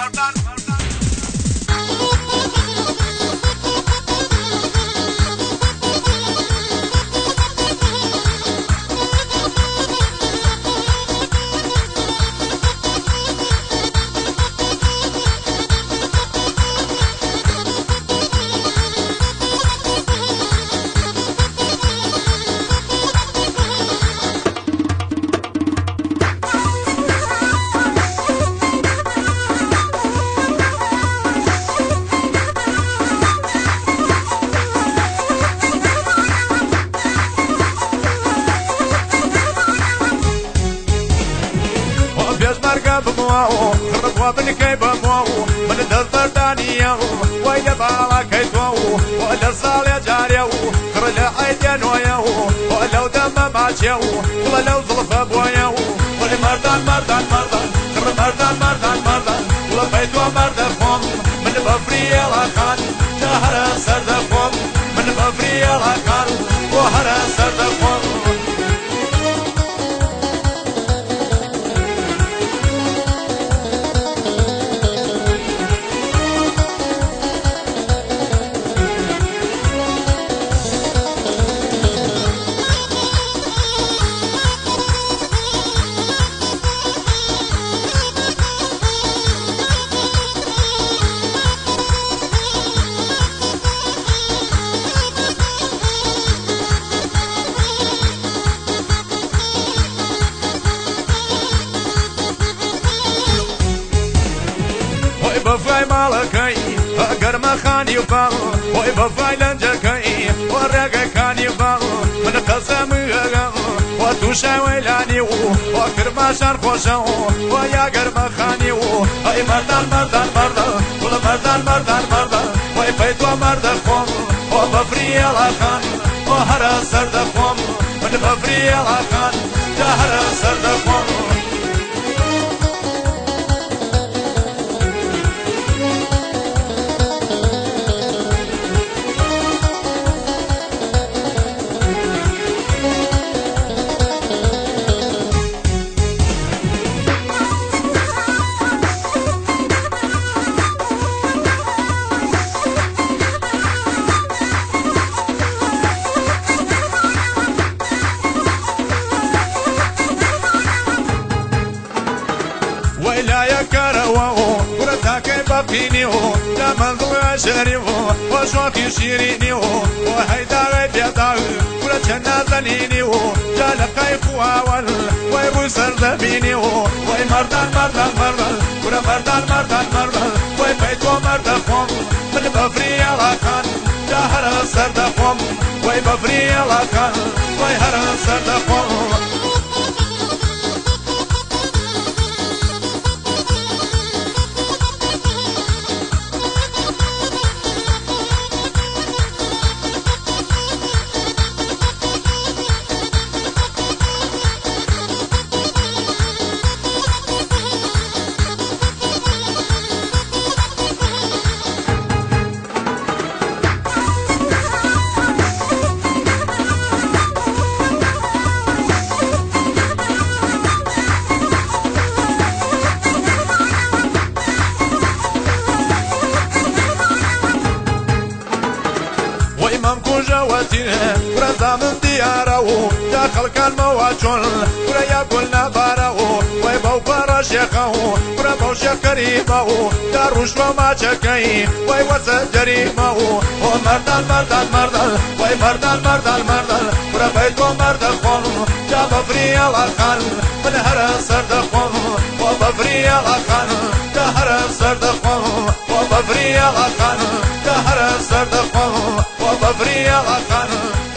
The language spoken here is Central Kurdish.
وابن كيب مو من دفتر دانيو ويد على كيتو ولا صال يا جاريو خرج عيدين وياو ولو دم ماتيو ولو ظلف ابوياو ولمردان مردان مردان خر مردان مردان مردان ولبيت ومردفهم من بفري الخان شهر سردفهم من بفري الخان وهر سردفهم بفاي مالكي قرم خاني وبال وي بفاي لنجكي ورقة كاني وبال من قسم وتوشا ويلاني وكرما شان خوشو ويا قرم خاني اي مردان مردان مردان ولا مردان مردان مردان وي بيت ومردكم وبفري الخان وهر سردكم من بفري الخان جهر سردكم ويلا يا كروه ورتاك بابينيو لا منظور شريو وشوقي شيرينيو وهيدا غيبيا ولا جنة زنينيو جال كيف واول ويبو سردبينيو وي مردان مردان مردان ولا مردان مردان مردان وي بيتو مردفهم من بفري الخان جهر سردفهم وي بفري الخان وي هر سردفهم ممكن جواتنا ورزا من دياره داخل كان مواجهن وريا قلنا باره ويبو برا شيخه وربو شيخ كريمه داروش وما شكي ويوسد جريمه ومردان مردان مردان ويمردان مردان مردان وربيت ومردخون جاب فري الخان من هر سردخون وبفري الخان دهر سردخون وبفري الخان دهر سردخون وبفري الخان